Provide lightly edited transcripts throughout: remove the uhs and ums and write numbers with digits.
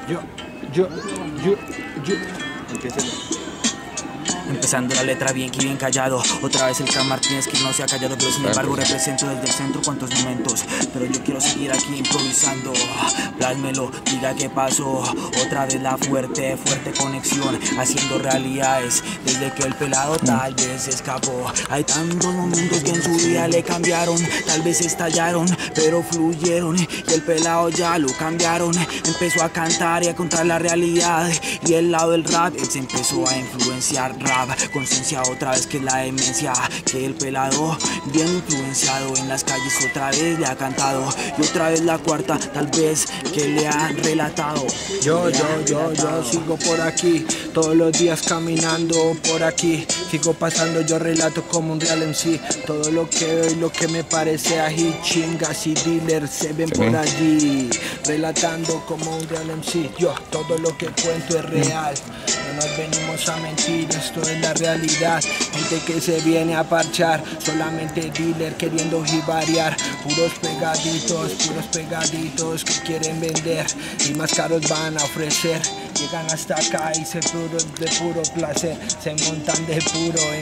Yo, yo, yo, yo. Empezando la letra bien que bien callado. Otra vez el K Martínez que no se ha callado, pero sin embargo represento desde el centro cuantos momentos. Pero yo quiero seguir aquí improvisando. Plásmelo, diga qué pasó. Otra vez la fuerte conexión, haciendo realidades desde que el pelado tal vez escapó. Hay tantos momentos que en su vida le cambiaron, tal vez estallaron, pero fluyeron. Y el pelado ya lo cambiaron. Empezó a cantar y a contar la realidad. Y el lado del rap, él se empezó a influenciar rap. Conciencia otra vez que es la demencia, que el pelado bien influenciado en las calles otra vez le ha cantado. Y otra vez la cuarta tal vez que le han relatado. Yo sigo por aquí, todos los días caminando por aquí. Sigo pasando, yo relato como un real MC. Todo lo que veo y lo que me parece ají, chingas y dealers se ven por allí. Relatando como un real MC, yo todo lo que cuento es real. No nos venimos a mentir, esto es la realidad. Gente que se viene a parchar, solamente dealer queriendo jibariar. Puros pegaditos que quieren vender y más caros van a ofrecer. Llegan hasta acá y se de puro placer, se montan de pura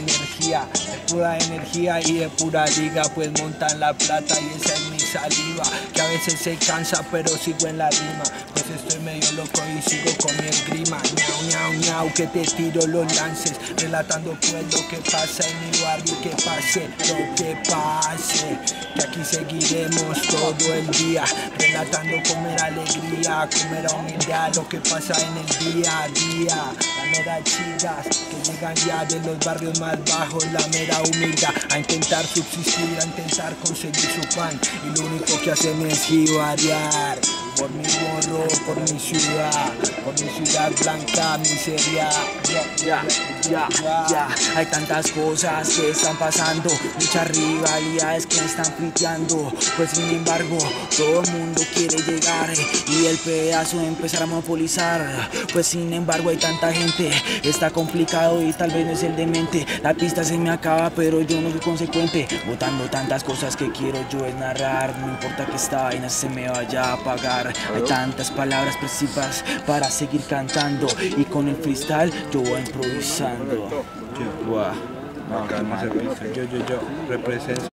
energía y de pura liga, pues montan la plata y esa es mi saliva, que a veces se cansa pero sigo en la rima, pues estoy medio loco y sigo con mi esgrima. Ñau, que te tiro los lances, relatando pues lo que pasa en mi barrio, que pase lo que pase, que aquí seguiremos todo el día, relatando con mera alegría, con mera humildad, lo que pasa en el día a día. La mera chicas que llegan ya de los barrios más bajos, la mera humildad, a intentar subsistir, a intentar conseguir su pan, y lo único que hacen es jibariar. Por mi morro, por mi ciudad blanca, miseria. Ya, hay tantas cosas que están pasando, muchas rivalidades que están friteando. Pues sin embargo, todo el mundo quiere llegar y el pedazo de empezar a monopolizar. Pues sin embargo, hay tanta gente, está complicado y tal vez no es el demente. La pista se me acaba, pero yo no soy consecuente, botando tantas cosas que quiero yo es narrar. No importa que esta vaina se me vaya a apagar. Hay tantas palabras precisas para seguir cantando y con el freestyle yo voy improvisando. Acá no se piensa, yo represento.